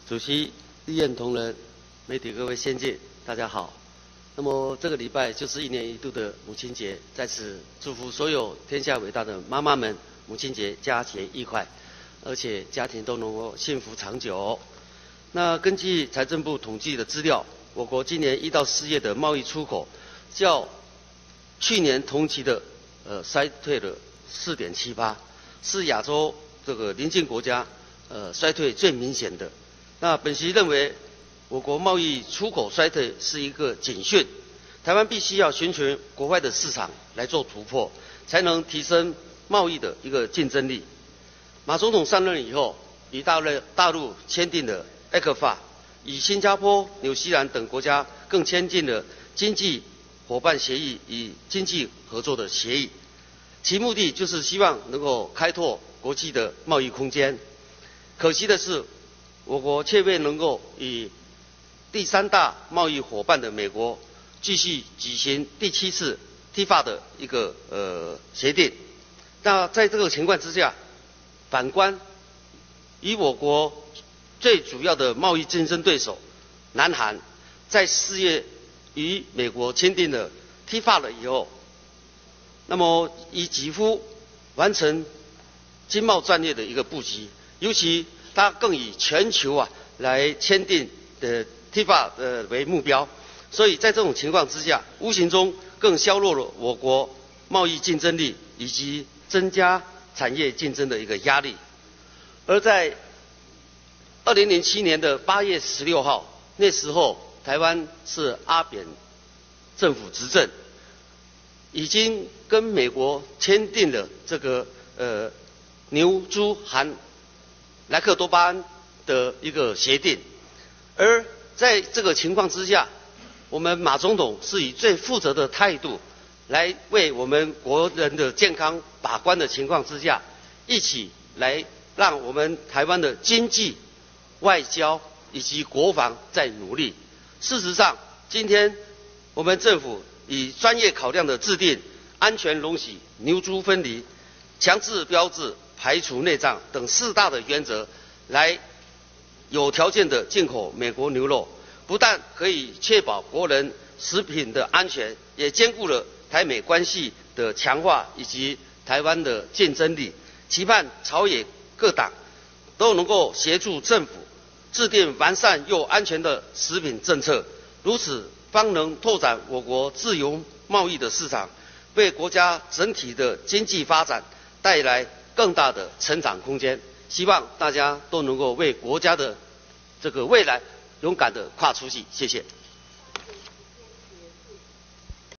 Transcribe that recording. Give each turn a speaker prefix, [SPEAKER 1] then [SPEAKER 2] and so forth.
[SPEAKER 1] 主席、立院同仁、媒体各位先进，大家好。那么这个礼拜就是1年1度的母亲节，在此祝福所有天下伟大的妈妈们，母亲节佳节愉快，而且家庭都能够幸福长久。那根据财政部统计的资料，我国今年1到4月的贸易出口，较去年同期的衰退了4.78%，是亚洲这个邻近国家衰退最明显的。那本席认为，我国贸易出口衰退是一个警讯，台湾必须要寻求国外的市场来做突破，才能提升贸易的一个竞争力。马总统上任以后，与大陆签订了 ECFA， 与新加坡、纽西兰等国家更签订了经济伙伴协议与经济合作的协议，其目的就是希望能够开拓国际的贸易空间。可惜的是，我国却未能够与第3大贸易伙伴的美国继续举行第7次 TIFA 的一个协定。那在这个情况之下，反观以我国最主要的贸易竞争对手南韩，在4月与美国签订了 TIFA 了以后，那么以几乎完成经贸战略的一个布局，尤其它更以全球来签订的 TIFA 为目标，所以在这种情况之下，无形中更削弱了我国贸易竞争力以及增加产业竞争的一个压力。而在2007年的8月16号，那时候台湾是阿扁政府执政，已经跟美国签订了这个牛猪含莱克多巴胺的一个协定。而在这个情况之下，我们马总统是以最负责的态度来为我们国人的健康把关的情况之下，一起来让我们台湾的经济、外交以及国防在努力。事实上，今天我们政府以专业考量的制定安全容许、牛猪分离、强制标志、排除内脏等4大的原则，来有条件的进口美国牛肉，不但可以确保国人食品的安全，也兼顾了台美关系的强化以及台湾的竞争力。期盼朝野各党都能够协助政府制定完善又安全的食品政策，如此方能拓展我国自由贸易的市场，为国家整体的经济发展带来更大的成长空间。希望大家都能够为国家的这个未来勇敢地跨出去。谢谢。